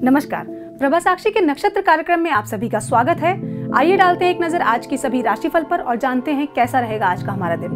नमस्कार, प्रभा साक्षी के नक्षत्र कार्यक्रम में आप सभी का स्वागत है। आइए डालते हैं एक नजर आज की सभी राशिफल पर और जानते हैं कैसा रहेगा आज का हमारा दिन।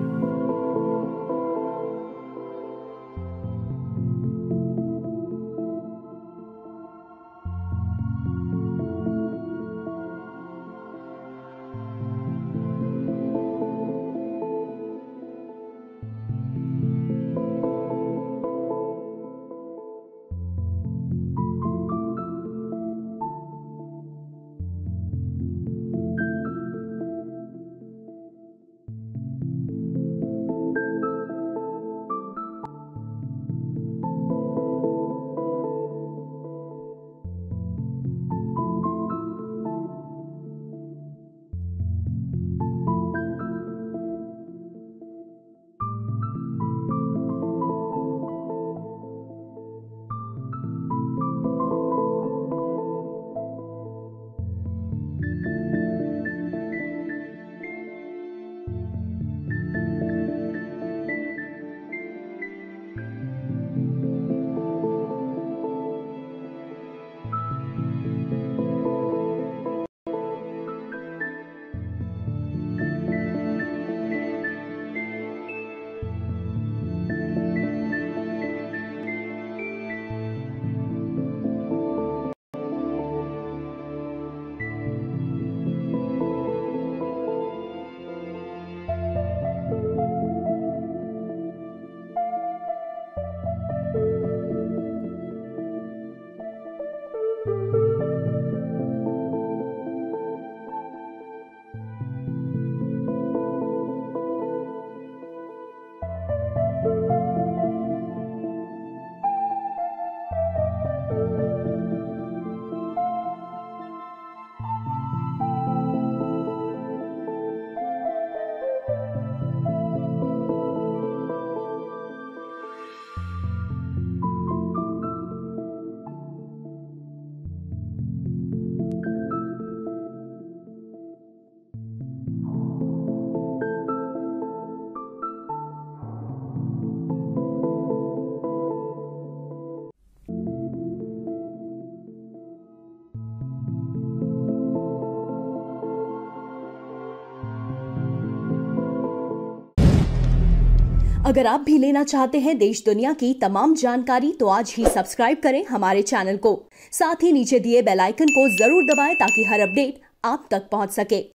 अगर आप भी लेना चाहते हैं देश दुनिया की तमाम जानकारी तो आज ही सब्सक्राइब करें हमारे चैनल को। साथ ही नीचे दिए बेल आइकन को जरूर दबाएं ताकि हर अपडेट आप तक पहुंच सके।